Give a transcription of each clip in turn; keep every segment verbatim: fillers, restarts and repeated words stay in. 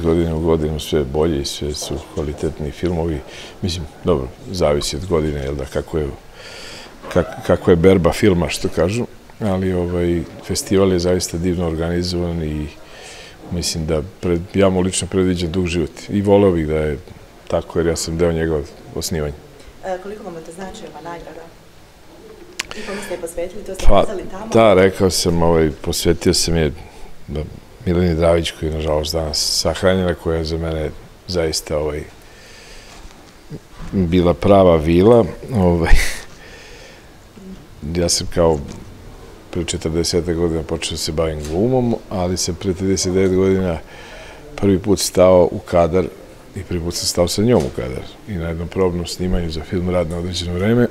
godine u godinu sve bolje i sve su kvalitetni filmovi. Mislim, dobro, zavisi od godine, jel da, kako je, kako je berba filma, što kažu, ali ovaj, festival je zaista divno organizovan i mislim da pred, ja mu lično predviđam dug život i voleo bih da je tako, jer ja sam deo njegova osnivanja. E, koliko vam to znači ova nagrada? I kome ste je posvetili, to ste pa, pisali tamo? Da, rekao sam, ovaj, posvetio sam je da, Mileni Dravić, koja je nažalost danas sahranjena, koja je za mene zaista ovaj, bila prava vila. Ovaj, ja sam kao pre četrdeset godina počeo da se bavim glumom, ali sam pre trideset devet godina prvi put stao u kadar i prvi put sam stao sa njom u kadar. I na jednom probnom snimanju za film Rad na određeno vreme,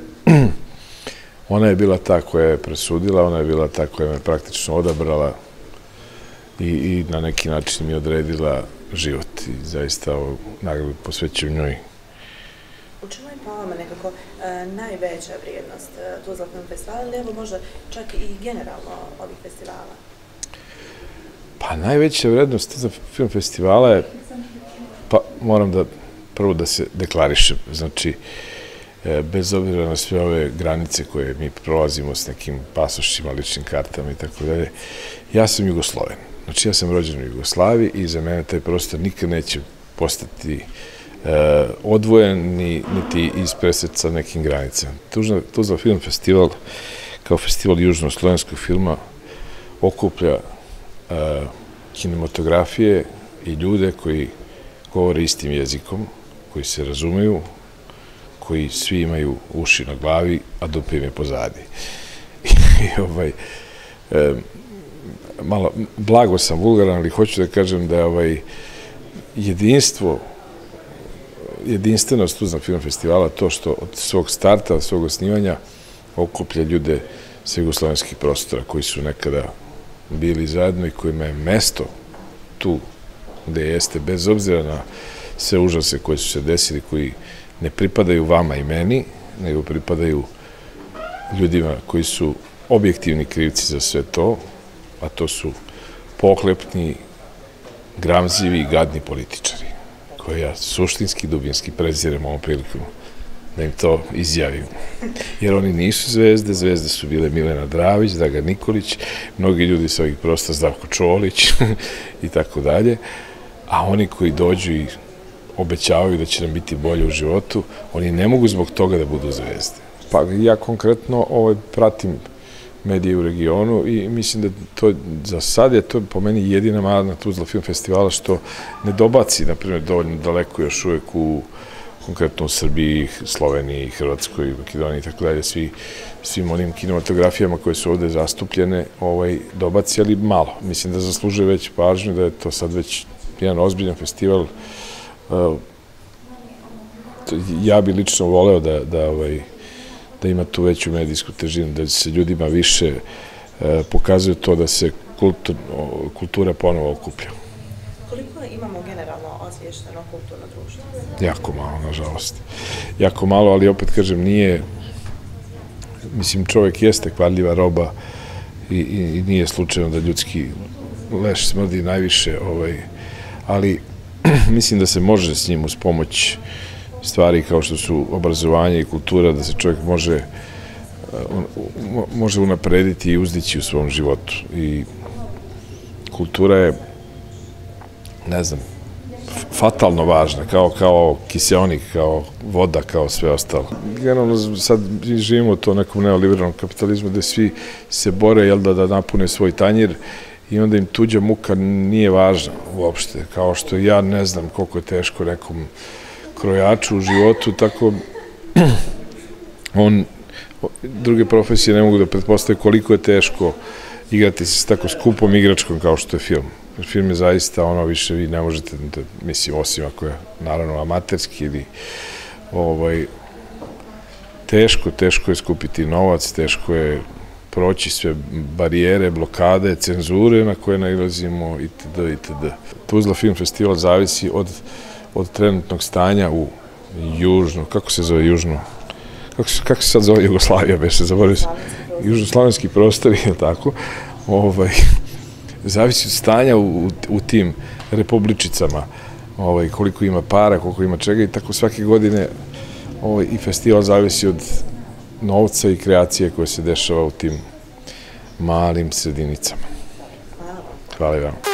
ona je bila ta koja je presudila, ona je bila ta koja me praktično odabrala i, i na neki način mi odredila život. I zaista ovu nagradu posvećujem njoj. U čemu je po vama nekako e, najveća vrijednost e, Tuzla Film Festivala, ili evo možda čak i generalno ovih festivala? Pa najveća vrijednost Tuzla Film Festivala je, pa moram da prvo da se deklarišem, znači e, bez obzira na sve ove granice koje mi prolazimo s nekim pasošima, ličnim kartama i tako dalje, ja sam Jugosloven. Znači ja sam rođen u Jugoslaviji i za mene taj prostor nikad neće postati e, odvojen ni, niti ispresec sa nekim granicama. Tuzla Film Festival kao festival južnoslovenskog filma okuplja e, kinematografije i ljude koji govore istim jezikom, koji se razumeju, koji svi imaju uši na glavi, a dupe im je pozadi. I ovaj, e, malo, blago sam vulgaran, ali hoću da kažem da je ovaj jedinstvo, jedinstvenost Tuzla Film Festivala to što od svog starta, od svog osnivanja okuplja ljude sa jugoslovenskih prostora koji su nekada bili zajedno i kojima je mesto tu gde jeste, bez obzira na sve užase koji su se desili, koji ne pripadaju vama i meni, nego pripadaju ljudima koji su objektivni krivci za sve to, a to su pohlepni, gramzivi i gadni političari, koje ja suštinski, dubinski prezirem ovom prilikom da im to izjavim. Jer oni nisu zvezde, zvezde su bile Milena Dravić, Dragan Nikolić, mnogi ljudi sa ovih prostora, Zdravko Čolić i tako dalje, a oni koji dođu i obećavaju da će nam biti bolje u životu, oni ne mogu zbog toga da budu zvezde. Pa ja konkretno ovaj, pratim medije u regionu i mislim da to za sad je to po meni jedina mana Tuzla Film Festivala što ne dobaci, na primjer, dovoljno daleko još uvek u konkretno u Srbiji, Sloveniji, Hrvatskoj, Makedoniji i tako dalje, svi, svim onim kinematografijama koje su ovde zastupljene ovaj, dobaci, ali malo. Mislim da zaslužuje već pažnju, da je to sad već jedan ozbiljan festival. Uh, ja bi lično voleo da, da ovaj, da ima tu veću medijsku težinu, da se ljudima više e, pokazuje to da se kultur, kultura ponovo okuplja. Koliko imamo generalno osviješteno kulturno društvo? Jako malo, nažalost. Jako malo, ali opet kažem, nije, mislim, čovek jeste kvarljiva roba i, i, i nije slučajno da ljudski leš smrdi najviše, ovaj, ali mislim da se može s njim uz pomoć stvari kao što su obrazovanje i kultura, da se čovjek može, može unaprediti i uzdići u svom životu. I kultura je, ne znam, fatalno važna, kao, kao kiseonik, kao voda, kao sve ostalo. Generalno sad živimo u to nekom neoliberalnom kapitalizmu gde svi se bore, jel da, da napune svoj tanjir i onda im tuđa muka nije važna uopšte. Kao što ja ne znam koliko je teško nekom krojaču u životu, tako on, druge profesije ne mogu da pretpostavljaju koliko je teško igrati se s tako skupom igračkom kao što je film. Film je zaista ono više vi ne možete, da, mislim, osim ako je naravno amaterski ili ovaj, teško, teško je skupiti novac, teško je proći sve barijere, blokade, cenzure na koje nailazimo itd. itd. Tuzla Film Festival zavisi od od trenutnog stanja u južno, kako se zove južno, kako se, kako se sad zove Jugoslavija, već se zaboravio se, južnoslavenski prostor, je tako, ovaj, zavisi od stanja u, u tim republičicama, ovaj, koliko ima para, koliko ima čega i tako svake godine ovaj, i festival zavisi od novca i kreacije koje se dešava u tim malim sredinicama. Hvala. Hvala i vam.